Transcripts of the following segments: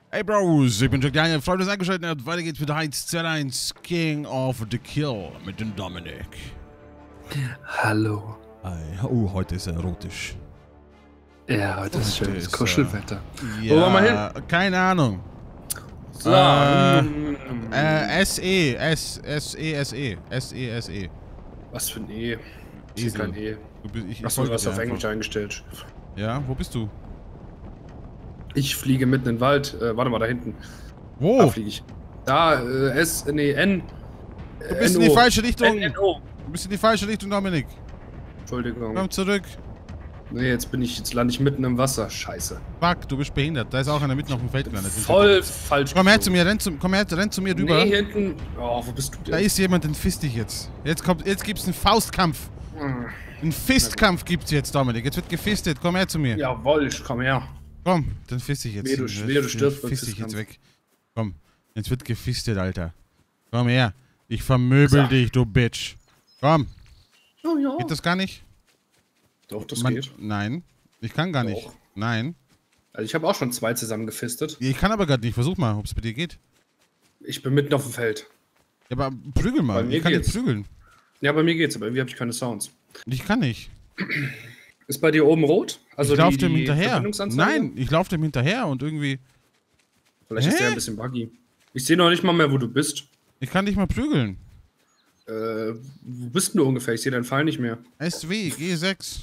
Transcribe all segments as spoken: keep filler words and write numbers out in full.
Hey Bros, ich bin Jack Daniel, Freunde, das eingeschaltet hat. Weiter geht's mit Heinz Z eins King of the Kill mit dem Dominik. Hallo. Hi. Oh, heute ist er erotisch. Ja, heute ist schönes ist, Kuschelwetter. Ja, Wo wollen wir hin? Keine Ahnung. So. Äh, mm, äh, S E, S, S E, S E, S E, S E. Was für ein E? Ich Esel. sehe kein E. Du bist, ich, ich Achso, du folge hast dir auf einfach. Englisch eingestellt. Ja, wo bist du? Ich fliege mitten in den Wald. Äh, warte mal, da hinten. Wo? Da fliege ich. Da, äh, S, nee, N. Du bist in die falsche Richtung. N O. Du bist in die falsche Richtung, Dominik. Entschuldigung. Komm zurück. Nee, jetzt bin ich, jetzt lande ich mitten im Wasser. Scheiße. Fuck, du bist behindert. Da ist auch einer mitten auf dem Feld gelandet. Voll falsch. Komm her geflogen. zu mir, renn zu, komm her, renn zu mir rüber. Nee, hinten. Oh, wo bist du denn? Da ist jemand, den fist ich jetzt. Jetzt kommt, jetzt gibt's einen Faustkampf. Hm. Einen Fistkampf gibt's jetzt, Dominik. Jetzt wird gefistet. Komm her zu mir. Jawohl, ich komm her. Komm, den fist ich jetzt. Wehe, du- Den- wehe, du den stirbst beim fist ich jetzt Fistkampf. weg. Komm, jetzt wird gefistet, Alter. Komm her. Ich vermöbel So. dich, du Bitch. Komm. Oh ja. Geht das gar nicht? Doch, das Man- geht. Nein. Ich kann gar nicht. Doch. Nein. Also ich habe auch schon zwei zusammen gefistet. Ich kann aber gerade nicht. Versuch mal, ob es bei dir geht. Ich bin mitten auf dem Feld. Ja, aber prügel Bei mal. mir Ich kann nicht geht's. prügeln. Ja, bei mir geht's, aber irgendwie habe ich keine Sounds. Ich kann nicht. Ist bei dir oben rot? Also ich laufe die, dem die hinterher. Verbindungsanzeige? Nein, ich laufe dem hinterher und irgendwie. Vielleicht ist Hä? der ein bisschen buggy. Ich sehe noch nicht mal mehr, wo du bist. Ich kann nicht mal prügeln. Äh, wo bist denn du ungefähr? Ich sehe deinen Pfeil nicht mehr. S W, G sechs.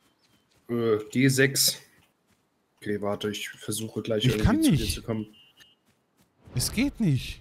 Äh, G sechs. Okay, warte, ich versuche gleich Ich kann zu dir nicht. zu kommen. Es geht nicht.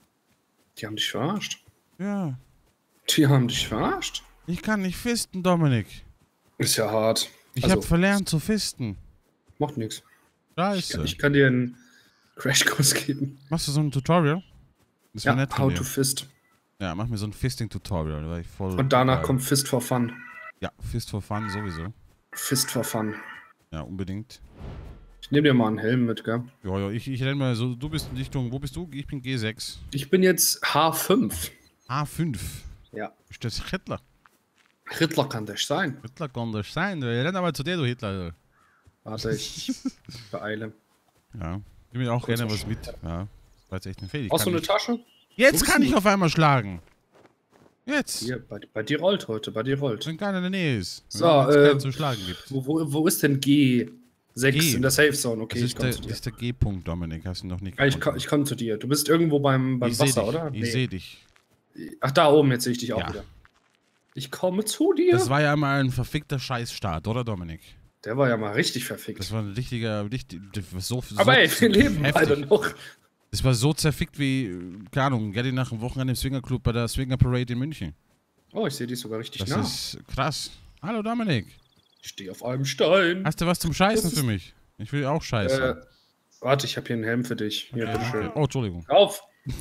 Die haben dich verarscht. Ja. Die haben dich verarscht? Ich kann nicht fisten, Dominik. Ist ja hart. Ich Also, habe verlernt zu fisten. macht nichts. Ich, Scheiße. kann- ich kann dir einen Crashkurs geben. Machst du so ein Tutorial? Das wäre Ja, nett von how dir. to fist. Ja, mach mir so ein Fisting-Tutorial. Da war ich voll. Und danach geil. kommt Fist for Fun. Ja, Fist for Fun sowieso. Fist for Fun. Ja, unbedingt. Ich nehme dir mal einen Helm mit, gell? Ja, ja, ich, ich renn mal so. Du bist in Richtung. Wo bist du? Ich bin G sechs. Ich bin jetzt H fünf. A fünf. Ja. Ist das Hitler? Hitler kann das sein. Hitler kann das sein. Ich renn aber zu dir, du Hitler. Warte, ich beeile. Ja. Ich will auch Kurz gerne was was mit. Ja. Das war jetzt echt ein Fehler. Ich Brauchst du kann eine nicht- Tasche? Jetzt Wo kann bist ich du? auf einmal schlagen. Jetzt. Hier, bei, bei dir rollt heute, bei dir rollt. Wenn keiner in der Nähe ist. So, Wenn es äh, keinen zu schlagen gibt. Wo, wo, wo ist denn G sechs G? in der Safe Zone? Okay, Das ich ist komme der, zu das dir. ist der G-Punkt, Dominik. Hast du noch nicht Ah, ich, komm- ich komme zu dir. Du bist irgendwo beim, beim Ich seh Wasser, dich. oder? Ich sehe dich. Ach, da oben, jetzt sehe ich dich auch Ja. wieder. Ich komme zu dir. Das war ja mal ein verfickter Scheißstart, oder Dominik? Der war ja mal richtig verfickt. Das war ein richtiger, richtig, das war so, so Aber ey, wir leben heftig. beide noch. Das war so zerfickt wie, keine Ahnung, Gary nach dem Wochenende im Swingerclub bei der Swinger Parade in München. Oh, ich sehe dich sogar richtig Das nah. ist krass. Hallo Dominik. Ich stehe auf einem Stein. Hast du was zum Scheißen Das ist- für mich? Ich will auch scheißen. Äh, warte, ich habe hier einen Helm für dich. Hier, Ja, bitteschön. okay. Oh, Entschuldigung. Auf!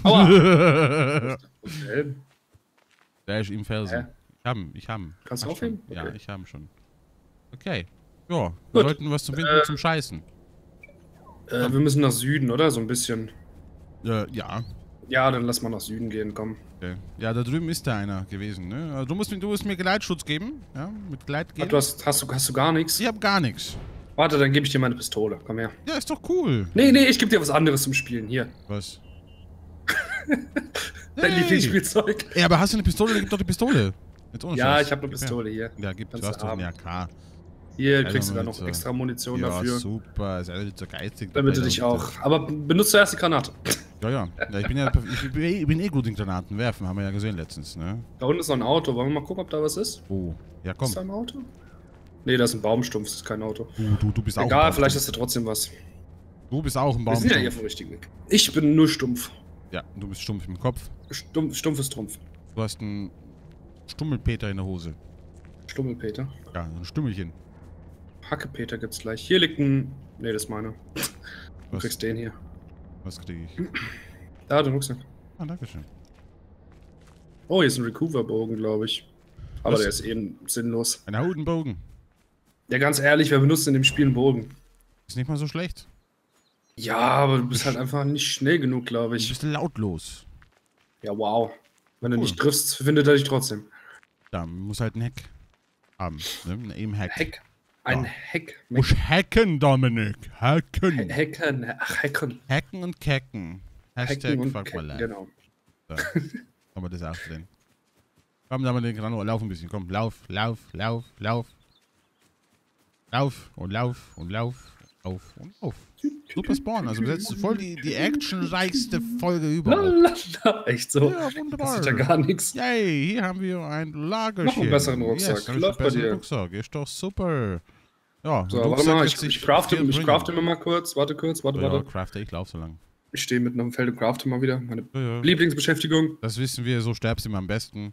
Aua! Helm. Der ist im Felsen. Hä? Ich hab ihn, ich hab ihn. Kannst du Hab aufheben? schon. Ja, Okay. ich hab ihn schon. Okay. Ja, wir Gut. sollten was zum Finden Äh, zum Scheißen. Äh, wir müssen nach Süden, oder? So ein bisschen. Äh, ja. Ja, dann lass mal nach Süden gehen, komm. Okay. Ja, da drüben ist da einer gewesen, ne? Also du musst, mir- du musst mir Geleitschutz geben. Ja, mit Gleit Ach, gehen. du hast, hast, du, hast du gar nichts? Ich hab gar nichts. Warte, dann gebe ich dir meine Pistole. Komm her. Ja, ist doch cool. Nee, nee, ich gebe dir was anderes zum Spielen. Hier. Was? Dein Hey. Lieblingsspielzeug. Ja, aber hast du eine Pistole? Dann gib doch die Pistole. Jetzt ohne Ja, Scheiß. ich habe eine Gib her. Pistole hier. Ja, gib, du Kannst hast du doch haben. eine A K. Hier Alter, kriegst du dann mit noch so- extra Munition Ja, dafür. super. Ist alles so geizig. Damit du dabei, dich Leute. auch. Aber benutzt zuerst die Granate. Ja, ja. ja ich, bin ja ich, bin, ich bin eh gut in Granaten werfen, haben wir ja gesehen letztens, ne? Da unten ist noch ein Auto. Wollen wir mal gucken, ob da was ist? Oh. Ja, komm. Ist da ein Auto? Nee, da ist ein Baumstumpf. Das ist kein Auto. Du, du, du bist auch ein Egal, Baumstumpf. vielleicht ist da trotzdem was. Du bist auch ein Wir sind ja hier Baumstumpf. auf dem richtigen Weg. Ich bin nur stumpf. Ja, du bist stumpf im Kopf. Stumpf, stumpf ist Trumpf. Du hast einen Stummelpeter in der Hose. Stummelpeter. Ja, ein Stümmelchen. Hackepeter gibt's gleich. Hier liegt ein. Nee, das ist meiner. Du Was, kriegst den hier. was krieg ich? Da, den Rucksack. Ah, danke schön. Oh, hier ist ein Recover-Bogen, glaube ich. Aber Was? der ist eh sinnlos. Ein Hautenbogen. Ja, ganz ehrlich, wer benutzt in dem Spiel einen Bogen? Ist nicht mal so schlecht. Ja, aber du bist halt einfach nicht schnell genug, glaube Du ich. bist lautlos. Ja, wow. Wenn du Cool. nicht triffst, findet er dich trotzdem. Da muss halt ein Hack haben. Ne? Ein Aim-Hack. Hack. Ein Ja. Heck. Muss hacken, Dominik. Hacken. He- Hacken. Ach, Hacken. Hacken und kecken. Hashtag Hacken und fuck my Kecken, life. genau. So. Kann man das auch drin. Komm, Dominik, ran, lauf ein bisschen. Komm, lauf, lauf, lauf, lauf. Lauf und lauf und lauf. Auf und auf. Super Spawn. Also bis jetzt voll die, die actionreichste Folge überhaupt. Lalala. Echt so. Ja, Das wunderbar. ist ja gar nichts. Yay, hier haben wir ein Lagerchen. Noch einen besseren Rucksack. Yes, hab ich Läuft einen bei besseren dir. Rucksack. Ist doch super. Ja, So, ein warte Rucksack mal, wird ich, sich ich crafte, viel ich bringen. crafte mir mal kurz. Warte kurz, warte, Ja, warte. crafte, ich lauf so lang. Ich stehe mitten am Feld und crafte mal wieder. Meine Ja, ja. Lieblingsbeschäftigung. Das wissen wir, so sterbst du immer am besten.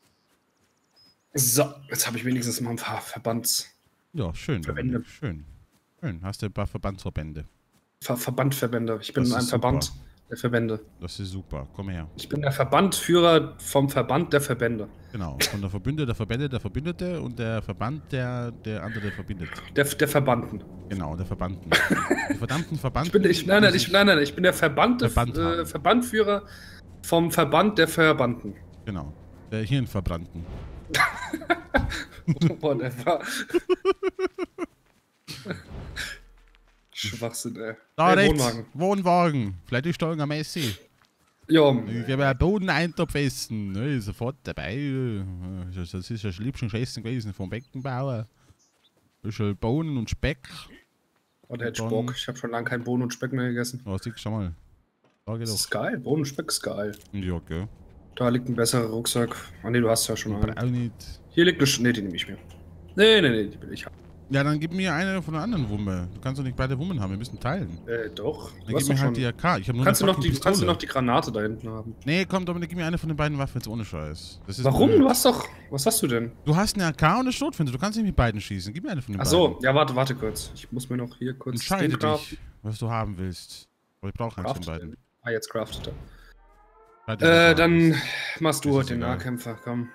So, jetzt habe ich wenigstens mal ein paar Verbands... Ja, schön, Verbände. Dominik, schön. Schön, hast du ein paar Verbandsverbände. Ver Verbandverbände. Ich bin Das ein ist Verband super. der Verbände. Das ist super, komm her. Ich bin der Verbandführer vom Verband der Verbände. Genau, von der Verbünde, der Verbände, der Verbündete und der Verband, der der andere verbindet. Der, der Verbanden. Genau, der Verbanden. Die verdammten Verbanden. Ich bin, ich, nein, nein, ich, nein, nein, ich bin der Verband, Verband äh, haben. Verbandführer vom Verband der Verbanden. Genau, der Hirnverbrannten. Whatever. Schwachsinn, ey. Da Ey, rechts, Wohnwagen. Wohnwagen. Vielleicht ist da ein Messi. Ja, Ich habe einen Bodeneintopf essen. Ne, sofort dabei. Das ist ja das liebste Essen gewesen vom Beckenbauer. Das ist halt Bohnen und Speck. oh, der hätte Dann- Bock. Ich habe schon lange keinen Bohnen und Speck mehr gegessen. Oh, siehst du schon mal. Da geht Das doch. ist geil. Bohnen und Speck ist geil. Ja, gell. Da liegt ein besserer Rucksack. Ah, nee, du hast ja schon Aber einen. auch nicht. Hier liegt eine... Sch nee, die nehme ich mir. Nee, nee, nee, die will ich haben. Ja, dann gib mir eine von der anderen Wumme. Du kannst doch nicht beide Wummen haben, wir müssen teilen. Äh, doch. Dann Du gib hast mir doch halt schon... die A K. Ich habe nur Kannst du, eine noch die, fucking kannst du Pistole. noch die Granate da hinten haben? Nee, komm, Dominik, gib mir eine von den beiden Waffen jetzt ohne Scheiß. Das ist Warum? blöd. Du hast doch... Was hast du denn? Du hast eine A K und eine Schrotflinte. Du kannst nicht mit beiden schießen. Gib mir eine von den Ach beiden. so, ja, warte, warte kurz. Ich muss mir noch hier kurz... Entscheide den craften. dich, was du haben willst. Aber ich brauche eins von Craftet beiden. den. Ah, jetzt craftet er. Entscheide dich, was Äh, du haben dann willst. machst du Das heute ist den egal. Nahkämpfer, komm.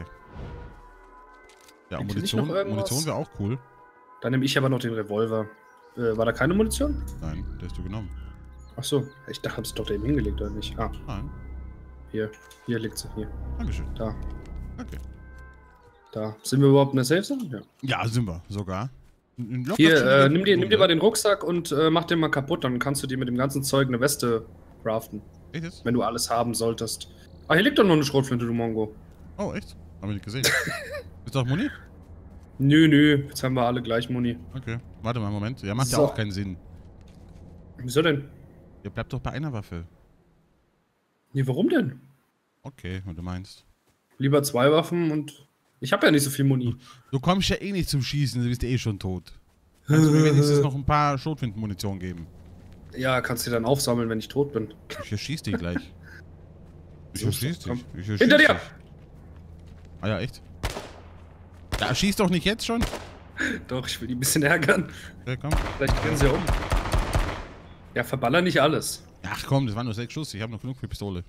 Ja, Gibt's nicht Munition, noch irgendwas? Munition wäre auch cool. Dann nehme ich aber noch den Revolver. Äh, war da keine Munition? Nein, der hast du genommen. Ach so, ich dachte, hab's doch da eben hingelegt, oder nicht? Ah, Nein. hier. Hier liegt sie, hier. Dankeschön. Da, Okay. da. Sind wir überhaupt in der Safe Zone? Ja. Ja, sind wir sogar. Ein Locker Hier, chillige äh, nimm, dir, nimm dir Runde. mal den Rucksack und äh, mach den mal kaputt, dann kannst du dir mit dem ganzen Zeug eine Weste craften. Echt jetzt? Wenn du alles haben solltest. Ah, hier liegt doch noch eine Schrotflinte, du Mongo. Oh, echt? Haben wir nicht gesehen. Ist doch Muni? Nö, nö, jetzt haben wir alle gleich Muni. Okay. Warte mal, Moment. Ja, macht So. ja auch keinen Sinn. Wieso denn? Ihr bleibt doch bei einer Waffe. Nee, warum denn? Okay, wenn du meinst. Lieber zwei Waffen und... Ich habe ja nicht so viel Muni. Du kommst ja eh nicht zum Schießen, du bist eh schon tot. Kannst du mir wenigstens noch ein paar Schrotflintenmunition geben? Ja, kannst du dann aufsammeln, wenn ich tot bin. Ich erschieß dich gleich. Ich So, erschieß komm. dich. Ich erschieß Hinter dir! dich. Ah ja, echt? Ja, schieß doch nicht jetzt schon. Doch, ich will die ein bisschen ärgern. Okay, komm. Vielleicht drehen sie ja um. Ja, verballer nicht alles. Ach komm, das waren nur sechs Schuss. Ich habe noch genug für Pistole.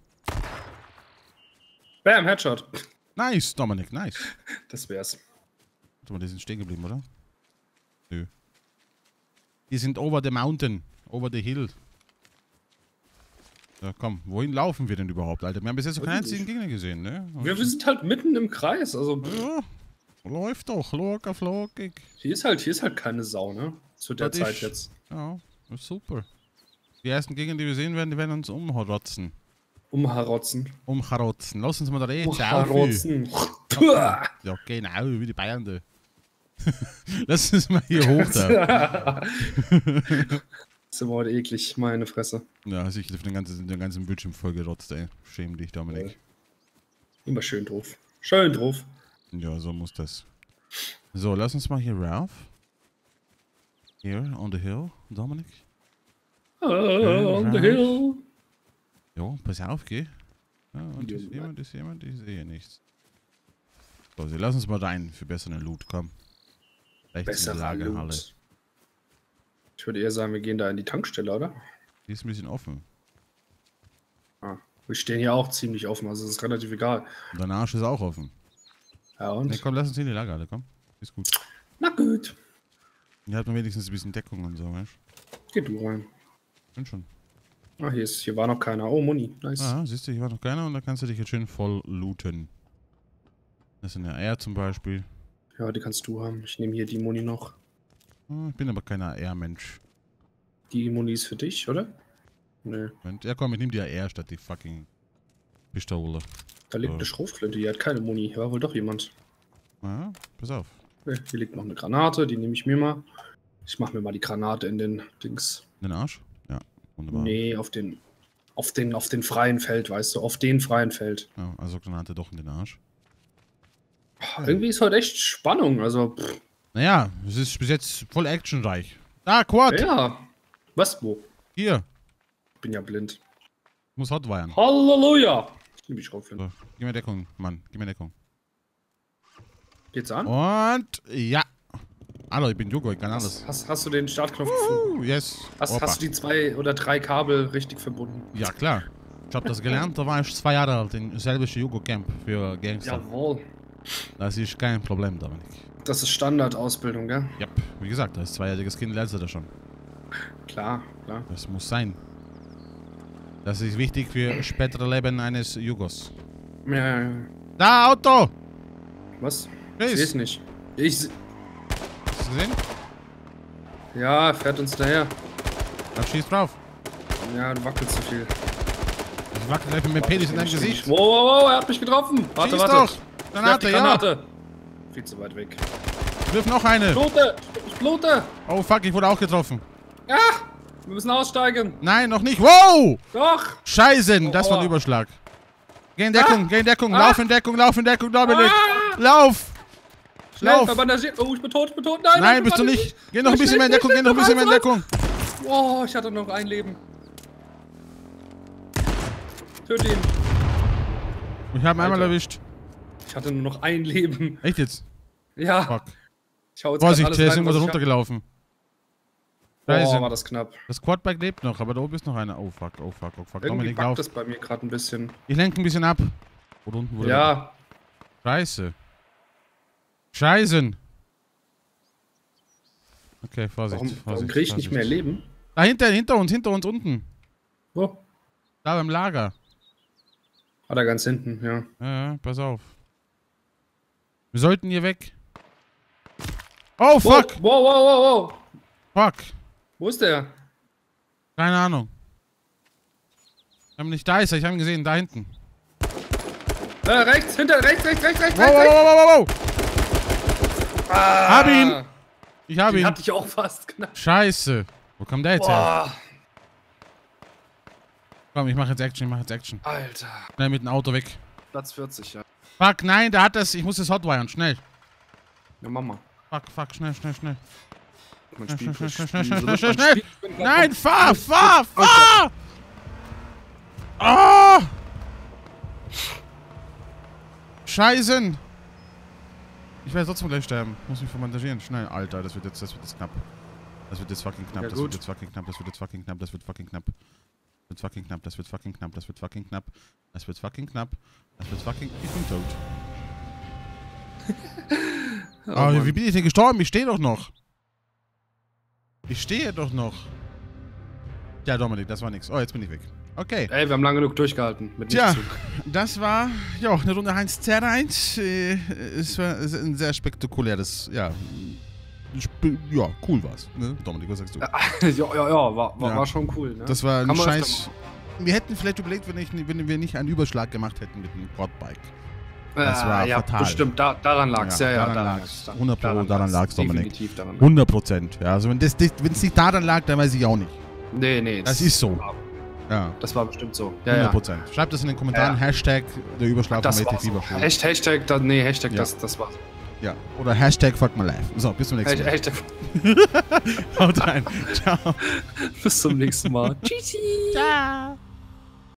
Bam, Headshot. Nice, Dominik, nice. Das wär's. Warte mal, die sind stehen geblieben, oder? Nö. Die sind over the mountain. Over the hill. Ja, komm. Wohin laufen wir denn überhaupt, Alter? Wir haben bis jetzt noch keinen einzigen Gegner gesehen, ne? Wir, wir sind halt mitten im Kreis. Also, Ja, läuft doch. Locker, flockig. hier ist halt, hier ist halt keine Sau, ne? Zu der Das Zeit ist- jetzt. Ja, ist super. Die ersten Gegner, die wir sehen werden, die werden uns umrotzen. Umharotzen. Umcharotzen. Lass uns mal da reden. Umharotzen. Ja, genau, wie die Bayern da. Lass uns mal hier hoch da. Ist aber heute eklig, meine Fresse. Ja, sicher, den ganzen, den ganzen Bildschirm voll gerotzt, ey. Schäm dich, Dominik. Immer schön drauf. Schön drauf. Ja, so muss das. So, lass uns mal hier rauf. Here, on the hill, Dominik. Ah, on the hill. Jo, pass auf, geh. Ja, und Jo, ist Mann. jemand, ist jemand, ich sehe nichts. So, sie lass uns mal rein für besseren Loot, komm. Rechts in die Besserer Lagerhalle. Loot. Ich würde eher sagen, wir gehen da in die Tankstelle, oder? Die ist ein bisschen offen. Ah, wir stehen hier auch ziemlich offen, also es ist relativ egal. Und dein Arsch ist auch offen. Ja, Ne, und? komm, lass uns in die Lagerhalle, komm. Ist gut. Na gut. Hier hat man wenigstens ein bisschen Deckung und so, weißt Geh du rein. du? Bin schon. Ah, hier, ist, hier war noch keiner. Oh, Muni. Nice. Ah, siehst du, hier war noch keiner und da kannst du dich jetzt schön voll looten. Das sind ja Eier zum Beispiel. Ja, die kannst du haben. Ich nehme hier die Muni noch. Ich bin aber kein A R-Mensch. Die Muni ist für dich, oder? Nee. Ja komm, ich nehm die A R statt die fucking Pistole. Da liegt So. eine Schrotflinte, die hat keine Muni. War wohl doch jemand. Ja, pass auf. Okay, hier liegt noch eine Granate, die nehme ich mir mal. Ich mache mir mal die Granate in den Dings. In den Arsch? Ja, wunderbar. Nee, auf den, auf den, auf den freien Feld, weißt du, auf den freien Feld. Ja, also Granate doch in den Arsch. Irgendwie ist heute echt Spannung, also. Pff. Naja, es ist bis jetzt voll actionreich. Da, Quad! Ja. Was, wo? Hier. Ich bin ja blind. Muss hotwiren. Halleluja! Ich nehme die Schrotflinte. So, gib mir Deckung, Mann. Gib mir Deckung. Geht's an? Und ja. Hallo, ich bin Jogo, ich kann alles. Hast, hast, hast du den Startknopf gefunden? Uh, yes. Hast, hast du die zwei oder drei Kabel richtig verbunden? Ja, klar. Ich hab das gelernt, da war ich zwei Jahre alt in selbische Jugo-Camp für Gangster. Jawohl. Das ist kein Problem, Dominik. Das ist Standardausbildung, gell? Ja, wie gesagt, als zweijähriges Kind lernst du das schon. Klar, klar. Das muss sein. Das ist wichtig für spätere Leben eines Jugos. Ja, ja, ja. Da, Auto! Was? Chris. Ich seh's nicht. Ich se Hast du gesehen? Ja, fährt uns daher. Dann schieß drauf. Ja, du wackelst zu viel. Ich wackel gleich mit dem Penis in deinem Gesicht. Wow, wow, wow, er hat mich getroffen. Warte, Schieß warte. doch! Granate, Werf die ja! Granate. Viel zu weit weg. Wirf noch eine! Blute! Ich blute! Oh fuck, ich wurde auch getroffen. Ah! Wir müssen aussteigen. Nein, noch nicht. Wow! Doch! Scheißen, das war ein Oh. Überschlag. Geh in Deckung, Ah. geh in Deckung, Ah. lauf in Deckung, lauf in Deckung, Dominik! Ah. Lauf! Schnell, Lauf! verbandagiert. Oh, ich bin tot, ich bin tot. Nein, Nein, ich bist du bin nicht! Geh noch ein bisschen Schnell, mehr in Deckung, geh noch ein bisschen mehr in schnell, Deckung! Oh, ich hatte noch ein Leben. Töte ihn. Ich hab ihn einmal Alter. erwischt. Ich hatte nur noch ein Leben. Echt jetzt? Ja. Fuck. Ich hau jetzt Vorsicht, grad der ist alles rein, irgendwo was ich runtergelaufen. hab. Scheiße. Oh, war das knapp. Das Quadbike lebt noch, aber da oben ist noch einer. Oh fuck, oh fuck, oh fuck. Irgendwie Dominik, backt lauf. das bei mir gerade ein bisschen. Ich lenke ein bisschen ab. Oder unten wurde Ja. Scheiße. Scheißen. Okay, Vorsicht. Warum, Vorsicht, warum krieg ich nicht Vorsicht. mehr Leben? Da hinter, hinter uns, hinter uns unten. Wo? Da beim Lager. Ah, da ganz hinten, ja. Ja, ja, pass auf. Wir sollten hier weg. Oh, fuck! Wow, wow, wow, wow. Fuck. Wo ist der? Keine Ahnung. Ich hab ihn nicht, da ist er, ich hab ihn gesehen, da hinten. Äh, rechts, hinter, rechts, rechts, rechts, rechts, Wow, rechts, wow, rechts. wow, wow, wow. Ah, Hab ihn. Ich hab Den ihn. hatte ich auch fast knapp. Scheiße. Wo kommt der jetzt her? Boah, Komm, ich mach jetzt Action, ich mach jetzt Action. Alter. Schnell mit dem Auto weg. Platz vierzig, ja. Fuck, nein, der hat das, ich muss das hotwiren, schnell. Ja, Mama. Fuck, fuck, schnell, schnell, schnell. Mein Schnell, Spiel, schnell, Spiel, schnell, Spiel, schnell, so schnell, mein schnell. Spiel- ich bin Nein, grad- fahr, fahr, fahr! Ah! Scheißen! Ich werde trotzdem gleich sterben. Muss mich verbandagieren. Schnell, Alter, das wird jetzt, das wird jetzt knapp. Das wird jetzt fucking knapp, Ja, das gut. wird jetzt fucking knapp, das wird jetzt fucking knapp, das wird fucking knapp. Das wird fucking knapp, das wird fucking knapp, das wird fucking knapp. Das wird fucking knapp. Das wird fucking. Ich bin tot. Oh, Aber Mann. wie bin ich denn gestorben? Ich stehe doch noch. Ich stehe doch noch. Ja, Dominik, das war nix. Oh, jetzt bin ich weg. Okay. Ey, wir haben lange genug durchgehalten. Mit Tja, Nichtzug. das war ja eine Runde eins Z eins. Äh, es war ein sehr spektakuläres, ja. Sp ja, cool war's. Ne? Dominik, was sagst du? ja, ja, ja, war, war, Ja. war schon cool. Ne? Das war ein Kann man öfter Scheiß. Wir hätten vielleicht überlegt, wenn, ich, wenn wir nicht einen Überschlag gemacht hätten mit dem Quadbike. machen. das war äh, ja, fatal. bestimmt, da, daran lag's. Ja, ja, daran lag's. lag's. hundert Pro daran lag's, Dominik. Definitiv daran lag's. hundert Prozent. Ja, also wenn es nicht daran lag, dann weiß ich auch nicht. Nee, nee. Das ist so. war- Ja, Das war bestimmt so. Ja, hundert ja. Prozent. Schreibt das in den Kommentaren. Ja. Hashtag der Überschlag Das von war Native so. Fieber Show. Hashtag, Hashtag, da, nee, Hashtag, Ja. das, das war so. Ja. Oder Hashtag fuck my life. So, bis zum nächsten Mal. Hashtag, Haut rein. Ciao. bis zum nächsten Mal. Tschüssi. Ciao.